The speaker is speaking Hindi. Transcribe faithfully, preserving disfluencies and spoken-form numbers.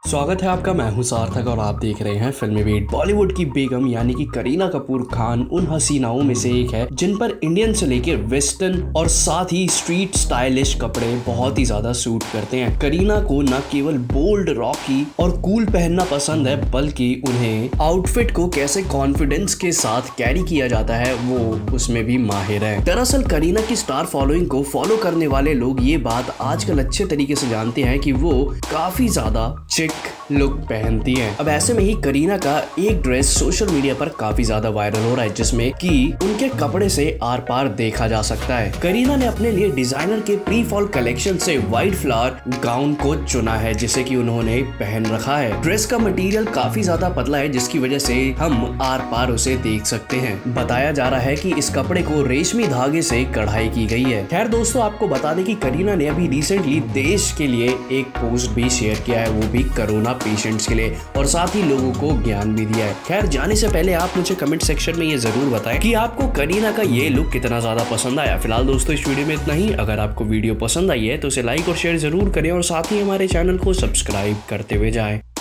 स्वागत है आपका। मैं हूं सार्थक और आप देख रहे हैं फिल्मी बीट। बॉलीवुड की बेगम यानी कि करीना कपूर खान उन हसीनाओं में से एक है जिन पर इंडियन से लेकर वेस्टर्न और साथ ही स्ट्रीट स्टाइलिश कपड़े बहुत ही ज्यादा सूट करते हैं। करीना को न केवल बोल्ड, रॉकी और कूल पहनना पसंद है, बल्कि उन्हें आउटफिट को कैसे कॉन्फिडेंस के साथ कैरी किया जाता है वो उसमें भी माहिर है। दरअसल करीना की स्टार फॉलोइंग को फॉलो करने वाले लोग ये बात आजकल अच्छे तरीके से जानते हैं कि वो काफी ज्यादा चिक लुक पहनती हैं। अब ऐसे में ही करीना का एक ड्रेस सोशल मीडिया पर काफी ज्यादा वायरल हो रहा है, जिसमें कि उनके कपड़े से आर पार देखा जा सकता है। करीना ने अपने लिए डिजाइनर के प्री फॉल कलेक्शन से व्हाइट फ्लावर गाउन को चुना है, जिसे कि उन्होंने पहन रखा है। ड्रेस का मटेरियल काफी ज्यादा पतला है, जिसकी वजह से हम आर पार उसे देख सकते हैं। बताया जा रहा है कि इस कपड़े को रेशमी धागे से कढ़ाई की गई है। खैर दोस्तों, आपको बता दें कि करीना ने अभी रिसेंटली देश के लिए एक पोस्ट भी शेयर किया है, वो भी कोरोना पेशेंट्स के लिए, और साथ ही लोगों को ज्ञान भी दिया है। खैर जाने से पहले आप मुझे कमेंट सेक्शन में ये जरूर बताएं कि आपको करीना का ये लुक कितना ज्यादा पसंद आया। फिलहाल दोस्तों इस वीडियो में इतना ही। अगर आपको वीडियो पसंद आई है तो उसे लाइक और शेयर जरूर करें और साथ ही हमारे चैनल को सब्सक्राइब करते हुए जाएं।